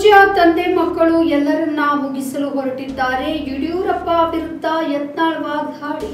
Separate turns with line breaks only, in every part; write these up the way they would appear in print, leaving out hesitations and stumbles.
ಪೂಜ್ಯ ತಂದೆ ಮಕ್ಕಳು ಎಲ್ಲರನ್ನ ಮುಗಿಸಲು ಹೊರಟಿದ್ದಾರೆ. ಯಡಿಯೂರಪ್ಪ ವಿರುದ್ಧ ಯತ್ನಾಳ್ ವಾಗ್ದಾಳಿ.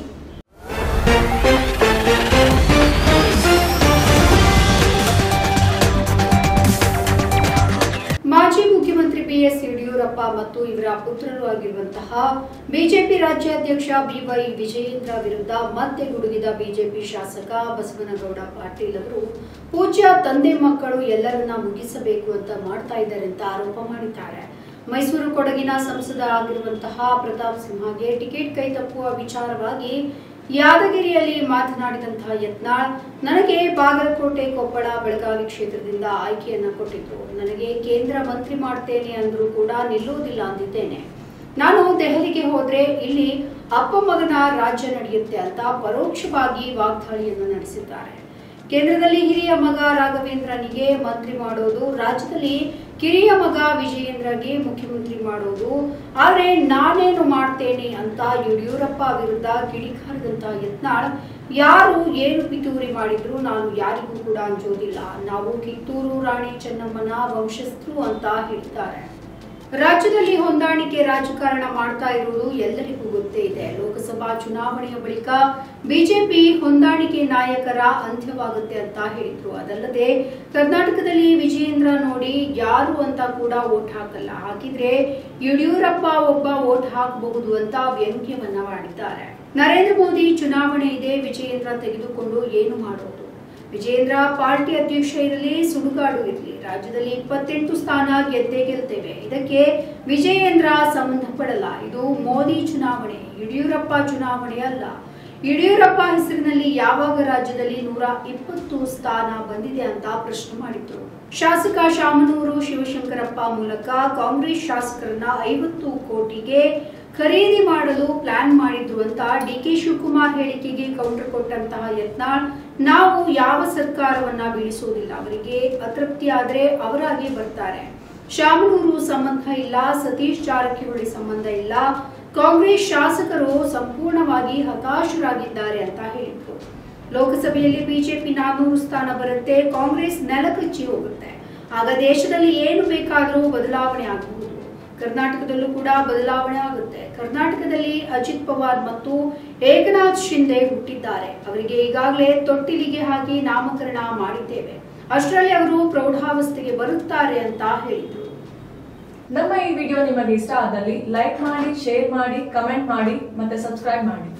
ಮಾಜಿ ಮುಖ್ಯಮಂತ್ರಿ ಬಿಎಸ್ ಯಡಿಯೂರಪ್ಪ ಮತ್ತು ಇವರ ಪುತ್ರರು ಆಗಿರುವಂತಹ ಬಿಜೆಪಿ ರಾಜ್ಯಾಧ್ಯಕ್ಷ ಬಿವೈ ವಿಜಯೇಂದ್ರ ವಿರುದ್ಧ ಮತ್ತೆ ಗುಡುಗಿದ ಬಿಜೆಪಿ ಶಾಸಕ ಬಸವನಗೌಡ ಪಾಟೀಲ್ ಅವರು ಪೂಜ್ಯ ತಂದೆ ಮಕ್ಕಳು ಎಲ್ಲರನ್ನ ಮುಗಿಸಬೇಕು ಅಂತ ಮಾಡ್ತಾ ಇದ್ದಾರೆ ಅಂತ ಆರೋಪ ಮಾಡಿದ್ದಾರೆ. ಮೈಸೂರು ಕೊಡಗಿನ ಸಂಸದ ಆಗಿರುವಂತಹ ಪ್ರತಾಪ್ ಸಿಂಹಗೆ ಟಿಕೆಟ್ ಕೈ ತಪ್ಪುವ ವಿಚಾರವಾಗಿ ಯಾದಗಿರಿಯಲ್ಲಿ ಮಾತನಾಡಿದಂತಹ ಯತ್ನಾಳ್, ನನಗೆ ಬಾಗಲಕೋಟೆ, ಕೊಪ್ಪಳ, ಬೆಳಗಾವಿ ಕ್ಷೇತ್ರದಿಂದ ಆಯ್ಕೆಯನ್ನ ಕೊಟ್ಟಿದ್ರು. ನನಗೆ ಕೇಂದ್ರ ಮಂತ್ರಿ ಮಾಡ್ತೇನೆ ಅಂದ್ರೂ ಕೂಡ ನಿಲ್ಲುವುದಿಲ್ಲ ಅಂದಿದ್ದೇನೆ. ನಾನು ದೆಹಲಿಗೆ ಹೋದ್ರೆ ಇಲ್ಲಿ ಅಪ್ಪ ಮಗನ ರಾಜ್ಯ ನಡೆಯುತ್ತೆ ಅಂತ ಪರೋಕ್ಷವಾಗಿ ವಾಗ್ದಾಳಿಯನ್ನು ನಡೆಸಿದ್ದಾರೆ. ಕೇಂದ್ರದಲ್ಲಿ ಹಿರಿಯ ಮಗ ರಾಘವೇಂದ್ರನಿಗೆ ಮಂತ್ರಿ ಮಾಡೋದು, ರಾಜ್ಯದಲ್ಲಿ ಕಿರಿಯ ಮಗ ವಿಜಯೇಂದ್ರಗೆ ಮುಖ್ಯಮಂತ್ರಿ ಮಾಡೋದು, ಆದ್ರೆ ನಾನೇನು ಮಾಡ್ತೇನೆ ಅಂತ ಯಡಿಯೂರಪ್ಪ ವಿರುದ್ಧ ಕಿಡಿಕಾರಿದಂತ ಯತ್ನಾಳ್, ಯಾರು ಏನು ಪಿತೂರಿ ಮಾಡಿದ್ರು ನಾನು ಯಾರಿಗೂ ಕೂಡ ಅಂಜೋದಿಲ್ಲ, ನಾವು ಕಿತ್ತೂರು ರಾಣಿ ಚೆನ್ನಮ್ಮನ ವಂಶಸ್ಥರು ಅಂತ ಹೇಳಿದ್ದಾರೆ. ರಾಜ್ಯದಲ್ಲಿ ಹೊಂದಾಣಿಕೆ ರಾಜಕಾರಣ ಮಾಡ್ತಾ ಇರುವುದು ಎಲ್ಲರಿಗೂ ಗೊತ್ತೇ ಇದೆ. ಲೋಕಸಭಾ ಚುನಾವಣೆಯ ಬಳಿಕ ಬಿಜೆಪಿ ಹೊಂದಾಣಿಕೆ ನಾಯಕರ ಅಂತ್ಯವಾಗುತ್ತೆ ಅಂತ ಹೇಳಿದ್ರು. ಅದಲ್ಲದೆ ಕರ್ನಾಟಕದಲ್ಲಿ ವಿಜಯೇಂದ್ರ ನೋಡಿ ಯಾರು ಅಂತ ಕೂಡ ವೋಟ್ ಹಾಕಲ್ಲ, ಹಾಕಿದ್ರೆ ಯಡಿಯೂರಪ್ಪ ಒಬ್ಬ ವೋಟ್ ಹಾಕಬಹುದು ಅಂತ ವ್ಯಂಗ್ಯವನ್ನ ಮಾಡಿದ್ದಾರೆ. ನರೇಂದ್ರ ಮೋದಿ ಚುನಾವಣೆ ಇದೆ, ವಿಜಯೇಂದ್ರ ತೆಗೆದುಕೊಂಡು ಏನು ಮಾಡೋದು? ವಿಜಯೇಂದ್ರ ಪಾರ್ಟಿ ಅಧ್ಯಕ್ಷ ಇರಲಿ, ಸುಡುಗಾಡು ಇರಲಿ, ರಾಜ್ಯದಲ್ಲಿ 28 ಸ್ಥಾನ ಗೆದ್ದೇ ಗೆಲ್ತೇವೆ. ಇದಕ್ಕೆ ವಿಜಯೇಂದ್ರ ಸಂಬಂಧಪಡಲ್ಲ. ಇದು ಮೋದಿ ಚುನಾವಣೆ, ಯಡಿಯೂರಪ್ಪ ಚುನಾವಣೆ ಅಲ್ಲ. ಯಡಿಯೂರಪ್ಪ ಹೆಸರಿನಲ್ಲಿ ಯಾವಾಗ ರಾಜ್ಯದಲ್ಲಿ 120 ಸ್ಥಾನ ಬಂದಿದೆ ಅಂತ ಪ್ರಶ್ನೆ ಮಾಡಿದ್ರು. ಶಾಸಕ ಶಾಮನೂರು ಶಿವಶಂಕರಪ್ಪ ಮೂಲಕ ಕಾಂಗ್ರೆಸ್ ಶಾಸಕರನ್ನ 50 ಕೋಟಿಗೆ ಖರೀದಿ ಮಾಡಲು ಪ್ಲಾನ್ ಮಾಡಿದ್ರು ಅಂತ ಡಿಕೆ ಶಿವಕುಮಾರ್ ಹೇಳಿಕೆಗೆ ಕೌಂಟರ್ ಕೊಟ್ಟಂತಹ ಯತ್ನಾಳ್, ನಾವು ಯಾವ ಸರ್ಕಾರವನ್ನ ಬೀಳಿಸೋದಿಲ್ಲ, ಅವರಿಗೆ ಅತೃಪ್ತಿ ಆದ್ರೆ ಅವರಾಗಿ ಬರ್ತಾರೆ. ಶಾಮನೂರು ಸಂಬಂಧ ಇಲ್ಲ, ಸತೀಶ್ ಜಾರಕಿಹೊಳಿ ಸಂಬಂಧ ಇಲ್ಲ, ಕಾಂಗ್ರೆಸ್ ಶಾಸಕರು ಸಂಪೂರ್ಣವಾಗಿ ಹತಾಶರಾಗಿದ್ದಾರೆ ಅಂತ ಹೇಳಿದ್ರು. ಲೋಕಸಭೆಯಲ್ಲಿ ಬಿಜೆಪಿ 400 ಸ್ಥಾನ ಬರುತ್ತೆ, ಕಾಂಗ್ರೆಸ್ ನೆಲಕಚ್ಚಿ ಹೋಗುತ್ತೆ. ಆಗ ದೇಶದಲ್ಲಿ ಏನು ಬೇಕಾದರೂ ಬದಲಾವಣೆ ಆಗಬಹುದು. ಕರ್ನಾಟಕದಲ್ಲೂ ಕೂಡ ಬದಲಾವಣೆ ಆಗುತ್ತೆ. ಕರ್ನಾಟಕದಲ್ಲಿ ಅಜಿತ್ ಪವಾರ್ ಮತ್ತು ಏಕನಾಥ್ ಶಿಂದೆ ಹುಟ್ಟಿದ್ದಾರೆ. ಅವರಿಗೆ ಈಗಾಗಲೇ ತೊಟ್ಟಿಲಿಗೆ ಹಾಕಿ ನಾಮಕರಣ ಮಾಡಿದ್ದೇವೆ. ಅಷ್ಟರಲ್ಲಿ ಅವರು ಪ್ರೌಢಾವಸ್ಥೆಗೆ ಬರುತ್ತಾರೆ ಅಂತ ಹೇಳಿದ್ರು.
ನಮ್ಮ ಈ ವಿಡಿಯೋ ನಿಮಗೆ ಇಷ್ಟ ಆದಲ್ಲಿ ಲೈಕ್ ಮಾಡಿ, ಶೇರ್ ಮಾಡಿ, ಕಮೆಂಟ್ ಮಾಡಿ ಮತ್ತೆ ಸಬ್ಸ್ಕ್ರೈಬ್ ಮಾಡಿ.